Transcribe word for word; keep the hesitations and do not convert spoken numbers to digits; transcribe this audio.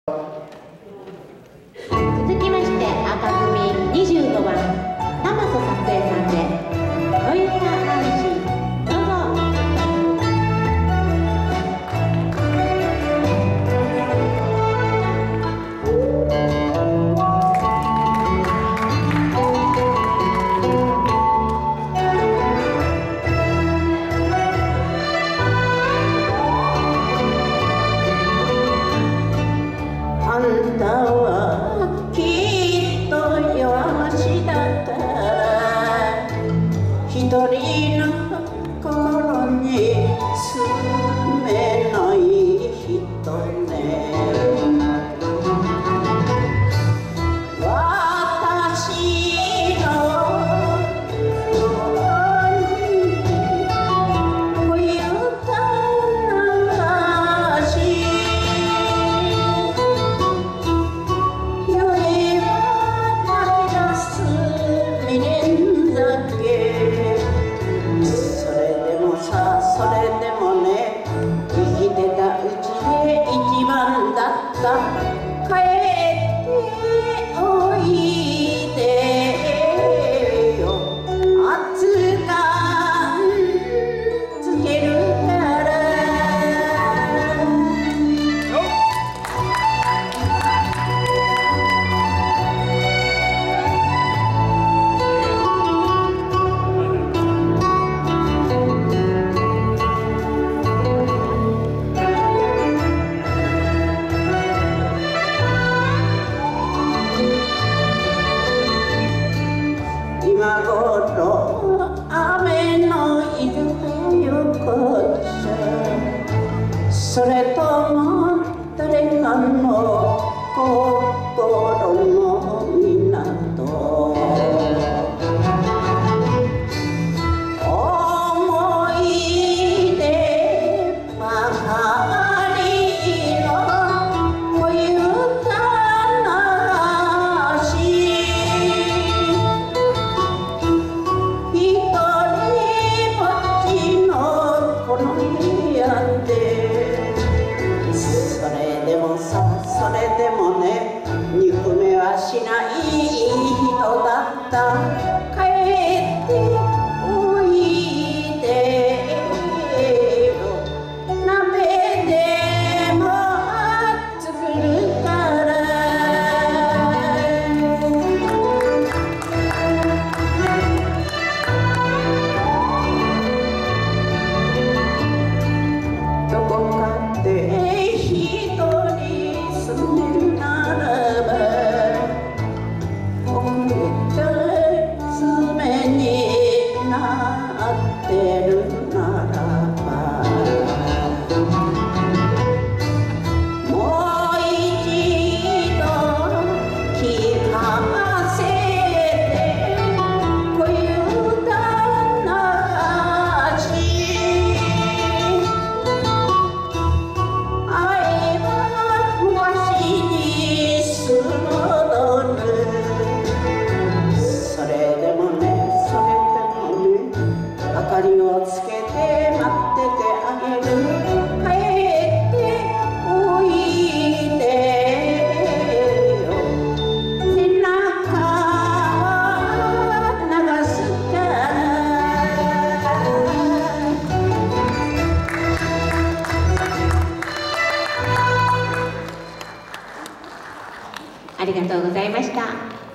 続きまして赤組にじゅうごばん玉曽撮影さんで「恋唄流し」どうぞ。 あんたはきっと養子だから一人の心に住めない人ね。私の心に恋歌流しそれでもね、生きてたうちで一番だった。帰っておいでよ、熱がつけるから。今頃雨のいるよこっちゃ、それとも誰かの心の港。思い出ばかりの恋歌流し、一人ぼっちのこの部屋で。それでもさ、それでもね、憎めはしない人だった。帰っておいでよ、鍋でも作るから。どこかで一人住めるならば、遅れて爪になってるならば、もう一度聞かせて恋歌流し。愛は昔にす戻る。それでもね、それでもね、明かりをつけて待っててあげる。帰っておいでよ、背中は流すから。 ありがとうございました。